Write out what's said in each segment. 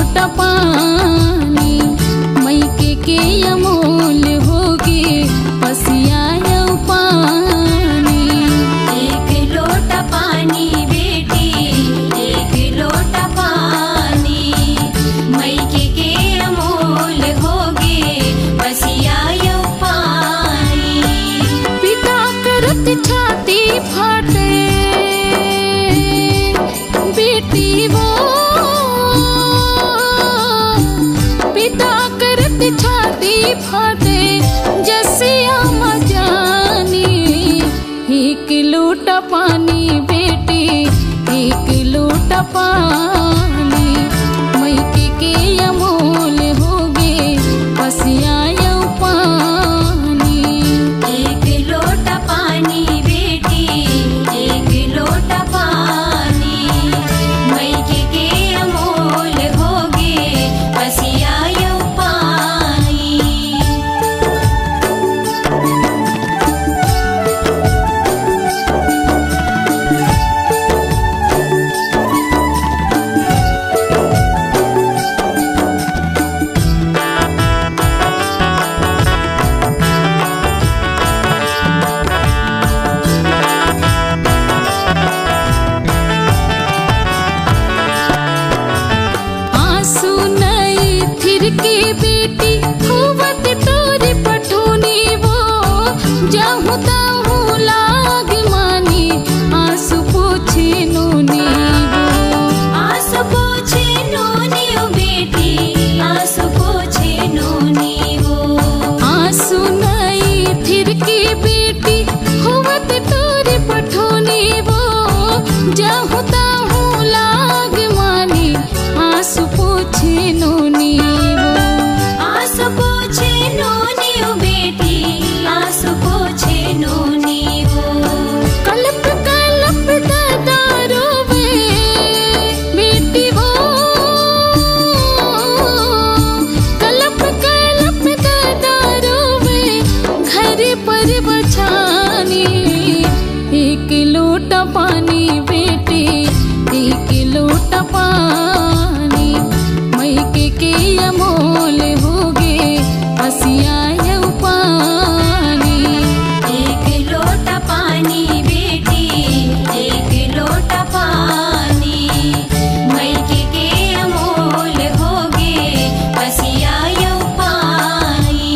लोटा पानी मैके के अमोल होगे पसियायो पानी। एक लोटा पानी बेटी एक लोटा पानी मैके के अमोल होगे पसियायो पानी। पिता करत छाती फाटे बेटी वो पिता करत छाती फाटे जैसे आम जानी। एक लोटा पानी बेटी एक लोटा पानी मैके के अमोल होगे पसियायो पानी। एक लोटा पानी बेटी एक लोटा पानी मैके के अमोल होगे पसियायो पानी। आंसू नई थिर के बेटी होवत तोरी पठोनी वो जाहू ताहू लाग मानी आंसू पोछे नूनी वो। आंसू पोछे नूनी ओ बेटी आंसू पोछे नूनी वो। आंसू नई थिर के बेटी होवत तोरी पठोनी वो जाहू ताहू लाग मानी आंसू पोछे नूनी वो। आंसू पोछे नूनी ओ बेटी आंसू पोछे नूनी वो। कलप कलप दादा रोवे बेटी वो कलप कलप दादा रोवे घर पर बछानी। एक लोटा पानी बेटी एक लोटा पानी मैके के अमोल होगे पसियायो पानी। एक लोटा पानी बेटी एक लोटा पानी मैके के अमोल होगे पसियायो पानी।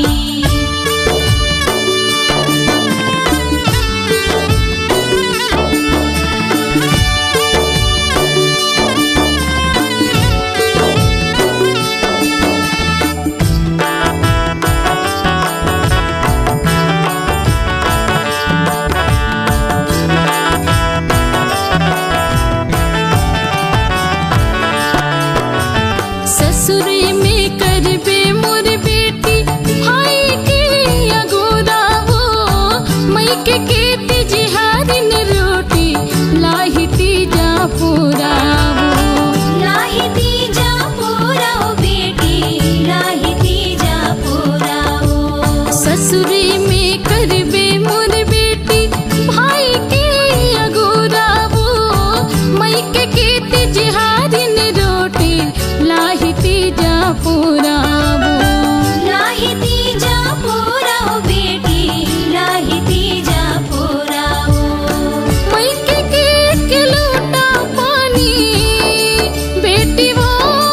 ससुरे में करबे मोर बेटी भाई के अगोरा वो मैके के तिजहारिन रोटी लाही तीजा पूरा वो। लाही तीजा पूरा ओ बेटी लाही तीजा पूरा ओ। ससुरे में करबे मोर बेटी भाई के अगोरा वो मैके के तिजहारिन रोटी लाही तीजा पूरा वो। लाही तीजा पूरा ओ बेटी लाही तीजा पूरा ओ। मैके के एक लोटा पानी बेटी वो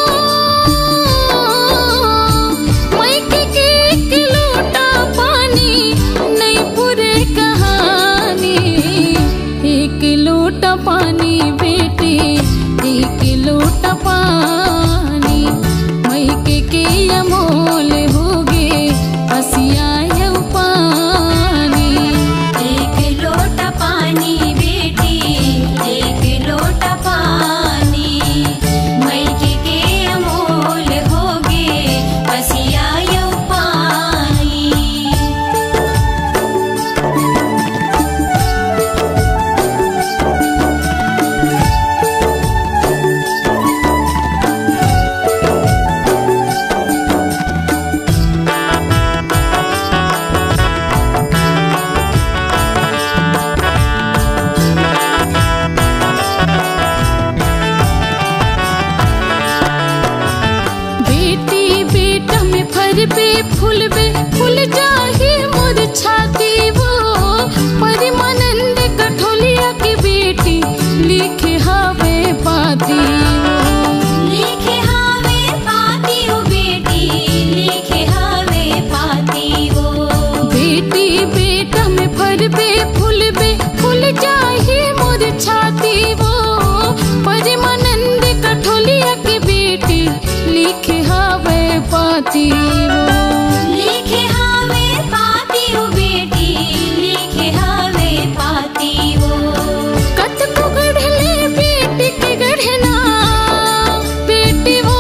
मैके के एक लोटा पानी नहीं पूरे कहानी। एक लोटा पानी बेटी एक लोटा पानी मैके के फूलबे फूल जाही मोर छाती वो परमानंद कठोलिया की बेटी लिखे हावे पाती लिखे हावे पाती वो बेटी लिखे हावे पाती वो बेटी बेटा में फरबे फूलबे फूल जाही मोर छाती वो परमानंद कठोलिया की बेटी लिखे हावे पाती वो लिखे हावे पाती वो बेटी लिखे हावे पाती वो कत को गढ़ले बेटी के गढ़ना बेटी वो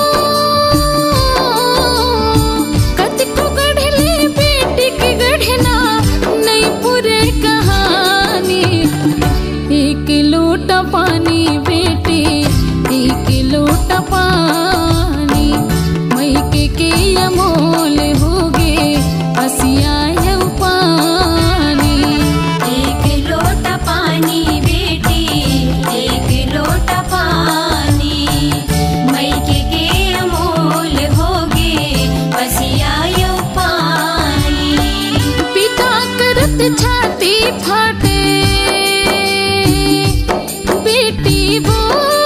कत को गढ़ले बेटी के गढ़ना नहीं पूरे कहानी एक लोटा पानी बेटी एक लोटा पानी मैके के अमोल होगे असिया पानी एक लोटा पानी बेटी एक लोटा पानी मैके के अमोल होगे बसिया पानी पिता करत छाती फाटे बेटी वो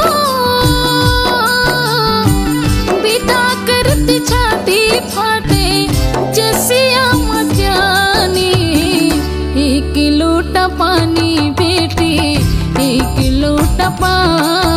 पिता करत छाती फाटे जसिया मचानी एक लोटा पानी बेटी एक लोटा पानी